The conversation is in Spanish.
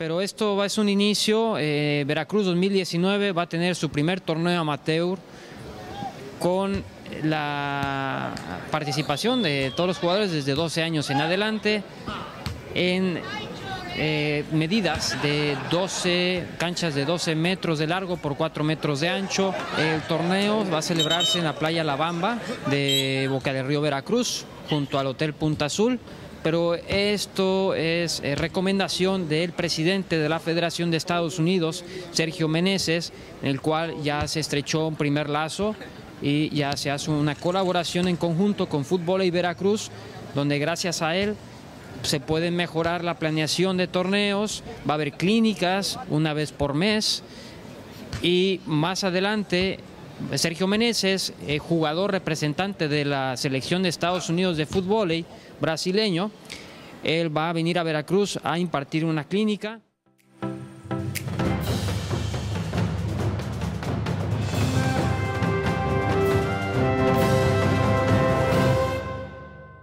pero esto es un inicio. Veracruz 2019 va a tener su primer torneo amateur con la participación de todos los jugadores desde 12 años en adelante en medidas de 12 canchas de 12 metros de largo por 4 metros de ancho. El torneo va a celebrarse en la playa La Bamba de Boca del Río, Veracruz, junto al Hotel Punta Azul. Pero esto es recomendación del presidente de la Federación de Estados Unidos, Sergio Meneses, en el cual ya se estrechó un primer lazo y ya se hace una colaboración en conjunto con Fútbol y Veracruz, donde gracias a él se puede mejorar la planeación de torneos. Va a haber clínicas una vez por mes y más adelante Sergio Meneses, jugador representante de la selección de Estados Unidos de fútbol brasileño, él va a venir a Veracruz a impartir una clínica.